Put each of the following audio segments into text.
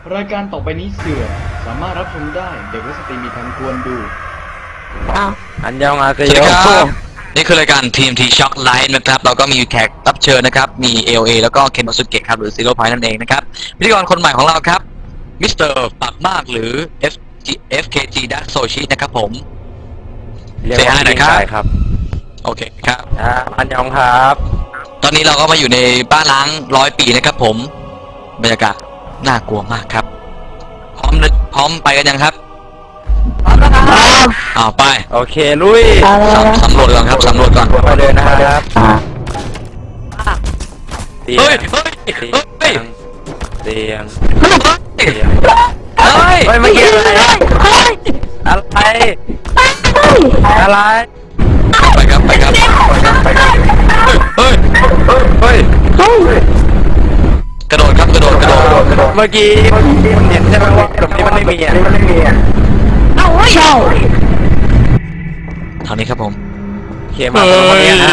รายการต่อไปนี้เสื่อมสามารถรับชมได้เด็กและสตรีมีทันควรดูอันยองอาเซโยนี่คือรายการ TMT Shock Live นะครับเราก็มีแขกรับเชิญนะครับมี AOA แล้วก็เคนโนสุเกะครับหรือ Zero Point นั่นเองนะครับพิธีกรคนใหม่ของเราครับมิสเตอร์ปากมากหรือ FKG Dark Sochi นะครับผมเสียหายนะครับโอเคครับอันยองครับตอนนี้เราก็มาอยู่ในบ้านล้าง100 ปีนะครับผมบรรยากาศน่ากลัวมากครับพร้อมไปกันยังครับไปโอเคลุยสำรวจก่อนครับสำรวจก่อนไปเลยนะครับเฮ้ยเตียงเฮ้ยไม่เกี่ยวอะไรอะไรไปครับเฮ้ยกระโดดครับกระโดดเมื่อกี้เห็นใช่ไหมว่าตรงนี้มันไม่มีใช่ทางนี้ครับผมเขียนมาตรงนี้นะ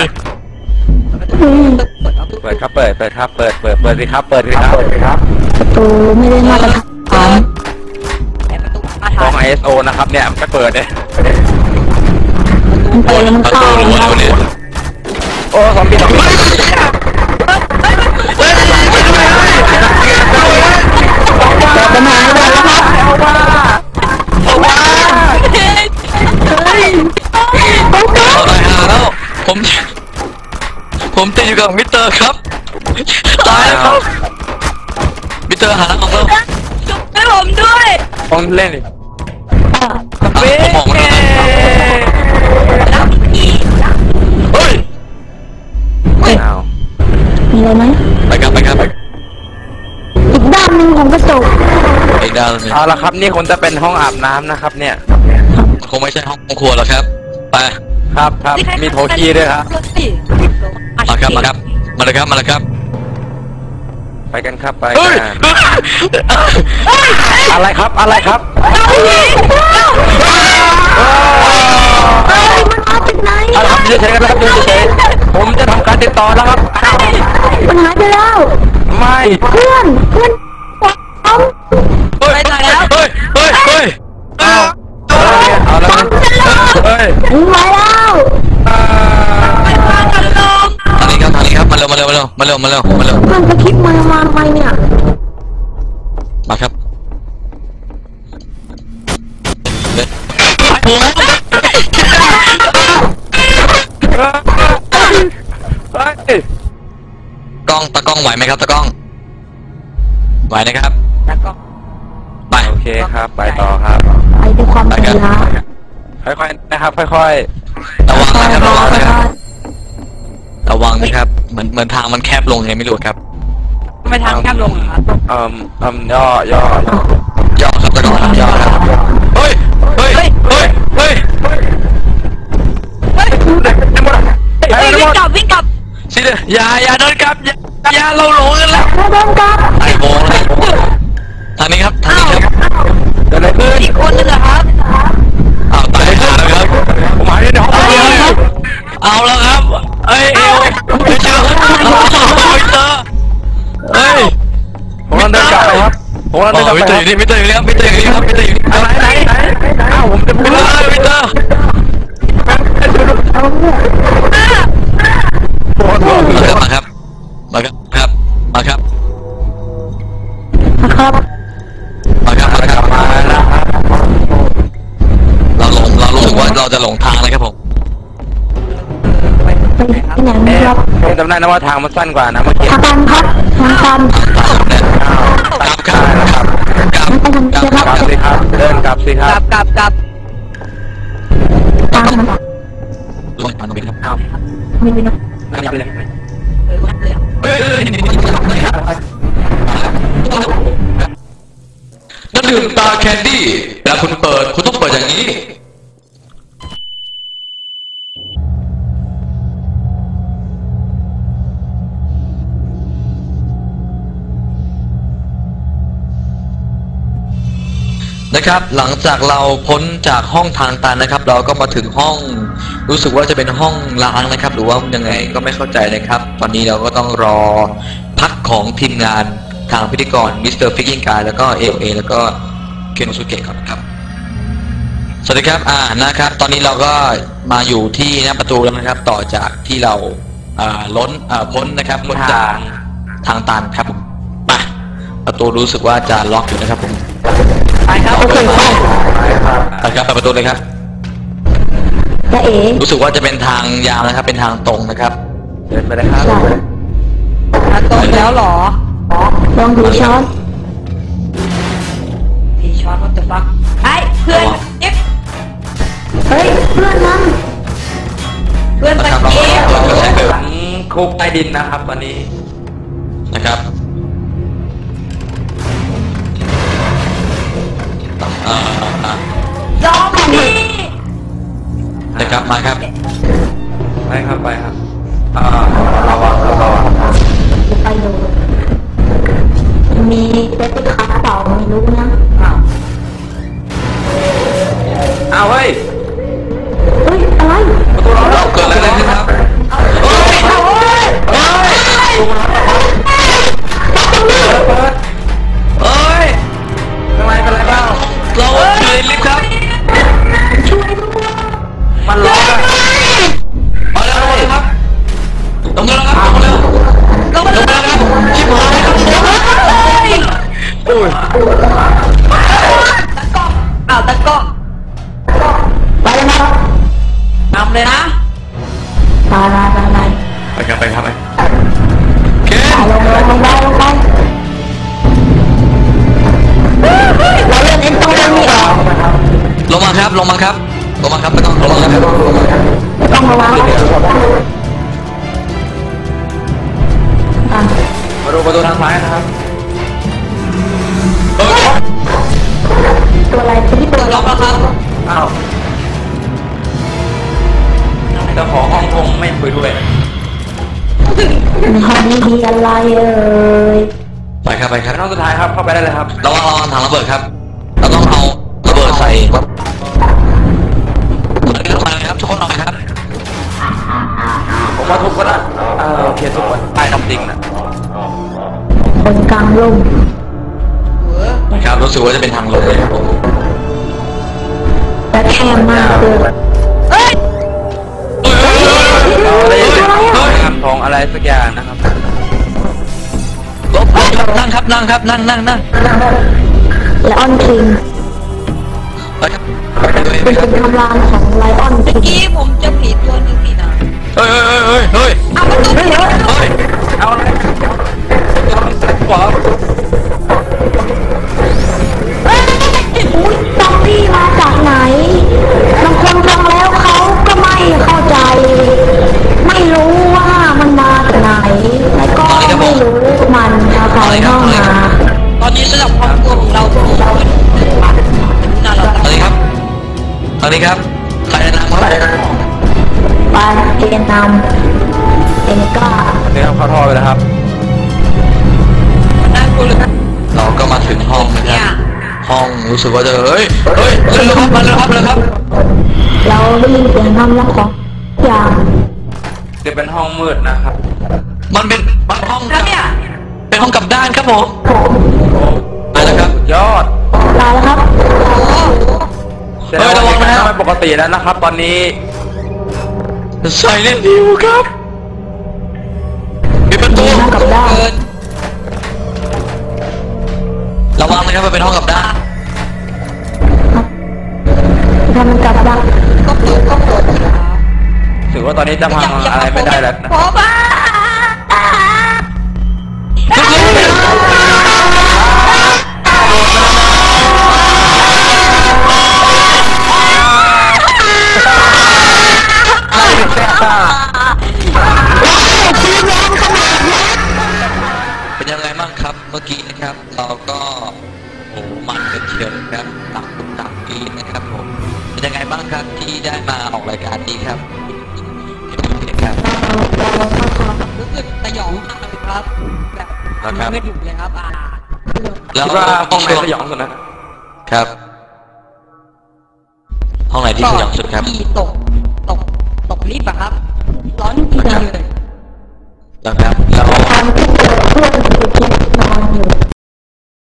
เปิดครับเปิดสิครับเปิดประตูไม่ได้มาตรฐานของ ISO นะครับเนี่ยไม่เปิดเลยมันเปิดมันเข้าโอ้สองปีจะมาไม่ได้แล้วครับแล้วผมติดอยู่กับมิสเตอร์ครับตายแล้วครับมิสเตอร์หาทางออกแล้วให้ผมด้วยต้องเล่นผมมองมันเฮ้ยมีอะไรไหมไปครับอีกด้านหนึ่งของกระจกอีกด้านนึงเอาละครับนี่คงจะเป็นห้องอาบน้ำนะครับเนี่ยคงไม่ใช่ห้องครัวหรอกครับไปครับมีโถขี้ด้วยครับมาเลยครับไปกันครับไปกันอะไรครับมันมาจากไหนครับเฉยๆครับเฉยๆผมจะทำการติดต่อแล้วครับมันหายไปแล้วไม่เพื่อนไปไหนแล้วเฮ้ยเอาแล้วไปแล้วทางนี้ครับมาเร็วมันสคริปต์มาทำไมเนี่ยมาครับตะกล้องไหวไหมครับตะกล้องไหวนะครับไปโอเคครับไปต่อครับไปด้วยความใจร้ายค่อยๆนะครับค่อยๆระวังนะครับเหมือนทางมันแคบลงไงไม่รู้ครับไม่ทางแคบลงย่อครับตะกล้องย่อครับเฮ้ยวิ่งกลับสิเด้ออย่าเดินกลับอย่าเราหลงกันแล้วเดินกลับไอ้โบงเลยทางนี้ครับเดินเลยเพื่อนอีกคนนึงเหรอครับตายแล้วครับผมหายในห้องเอาแล้วครับไม่เจอผมเดินกลับไปครับมิเตอร์อยู่นี่ครับไหนอ้าวผมจะพูดเลยมิเตอร์มาครับเรารู้สึกว่าเราจะหลงทางเลยครับผมไปไหนครับจำได้นะว่าทางมันสั้นกว่านะเมื่อกี้ทางครับกลับสิครับเดินกลับสิครับกลับตามมันลงทางตรงนี้ครับไม่เป็นไรนั่นคือตาแคนดี้เวลาคุณต้องเปิดอย่างนี้นะครับหลังจากเราพ้นจากห้องทางตันนะครับเราก็มาถึงห้องรู้สึกว่าจะเป็นห้องล้างนะครับหรือว่ายังไงก็ไม่เข้าใจนะครับตอนนี้เราก็ต้องรอพักของทีมงานทางพิธีกรมิสเตอร์ฟิกกิ้งกายแล้วก็AOAแล้วก็เคนโนสุเกะก่อนครับสวัสดีครับนะครับตอนนี้เราก็มาอยู่ที่หน้าประตูแล้วนะครับต่อจากที่เราพ้นนะครับพ้นจากทางตันครับมาประตูรู้สึกว่าจะล็อกอยู่นะครับผมไปครับโอเคไปครับไปประตูเลยครับจะเอ๋รู้สึกว่าจะเป็นทางยาวนะครับเป็นทางตรงนะครับเดินไปเลยครับทางตรงแล้วหรอลองดูช้อนดีช้อนว่าจะฟักไอ้เพื่อนเฮ้ยเพื่อนนั่นเพื่อนตะเกียบก็ใช้แบบคุกใต้ดินนะครับวันนี้นะครับจอมนี่นะครับมาครับไปครับไปครับระวังไปดูมีเด็กขาเต่าไม่รู้นะเอาเฮ้ยอะไรประตูเราเกิดอะไรขึ้นครับเฮ้ยเป็นไรบ้างเราอยู่ในลิฟต์ครับมันร้อนอะมาแล้วครับลงแล้วครับลงแล้วครับชิบหายครับโอ้ยตะก้อไปแล้วนะครับนำเลยนะไปครับไปเคนลงไปเราเล่นเอ็นตรงนี้เหรอลงมาครับไม่ต้องลงมาครับต้องระวังมาดูประตูทางซ้ายนะครับตัวอะไรที่ตัวล็อกแล้วครับอ้าวเจ้าของห้องคงไม่คุยด้วยในห้องนี้มีอะไรไปครับห้องสุดท้ายครับเข้าไปได้เลยครับระวังถังระเบิดครับเราต้องเอาระเบิดใส่มาเลยครับทุกคนหน่อยครับผมว่าทุกคนนะโอเคทุกคนไปทำจริงนะบนกลางลมนะครับรู้สึกว่าจะเป็นทางลงเลยครับผมแต่แคบมากเลยทำทองอะไรสักอย่างนะครับนั่งและออนคิงเป็นคำรามของไลออนคิงกี้ผมจะผีตัวหนึ่งนี่นะเฮ้ยเอาประตูเอาอะไรขวาซอมบี้มาจากไหนบางคนฟังแล้วเขาก็ไม่เข้าใจไม่รู้ว่ามันมาจากไหนแล้วก็ไม่รู้มันเอาใครเข้ามาตอนนี้สำหรับครอบครัวของเราทุกคนน่ารักตอนนี้ครับใครแนะนำเขาปาเจนำเอ็นก้าเนี่ยเข้าท่อไปแล้วครับน่ากลัวเลยเราก็มาถึงห้องนะครับห้องรู้สึกว่าจะเฮ้ยเลยครับเราได้ยินเสียงน้ำแล้วของอย่างจะเป็นห้องมืดนะครับมันเป็นห้องเนี่ยเป็นห้องกับด้านครับผมไปแล้วครับยอดตายแล้วครับระวังนะไม่ปกติแล้วนะครับตอนนี้ใส่เล่นดิวครับปิดประตูกับด้านระวังนะครับเป็นห้องกับด้านทำมันกับด้านก็เปิดถือว่าตอนนี้จะพังอะไรไม่ได้แล้วนะพอบ้าเป็นยังไงบ้างครับเมื่อกี้นะครับเราก็มันกันเชียวครับตักปีนะครับผมเป็นยังไงบ้างครับที่ได้มาออกรายการนี้ครับรู้สึกสยองมากเลยครับแบบไม่หยุดเลยครับแล้วห้องไหนสยองสุดนะครับห้องไหนที่สยองสุดครับที่ตกลิฟต์อะครับร้อนจริงเลยนะครับแล้ว